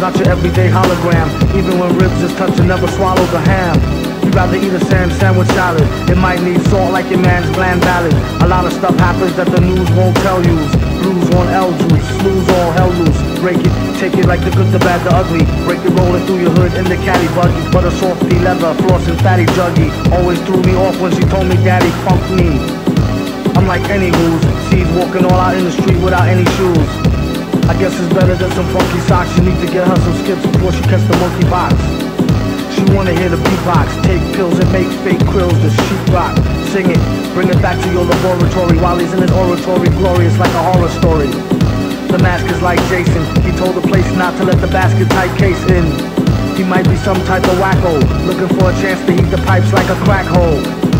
not your everyday hologram. Even when ribs is touching, never swallow the ham. You'd rather eat a sandwich salad. It might need salt like your man's bland ballad. A lot of stuff happens that the news won't tell you. Blues on L juice, slews all hell loose. Break it, take it like the good, the bad, the ugly. Break it rolling through your hood in the caddy buggy. Butter softy leather, floss and fatty juggy. Always threw me off when she told me daddy funked me. I'm like any who's sees walking all out in the street without any shoes. I guess it's better than some funky socks. You need to get her some skips before she catch the monkey box. She wanna hear the beatbox, take pills and make fake quills, the sheetrock. Sing it, bring it back to your laboratory. While he's in his oratory, glorious like a horror story. The mask is like Jason, he told the place not to let the basket type case in. He might be some type of wacko, looking for a chance to heat the pipes like a crack hole.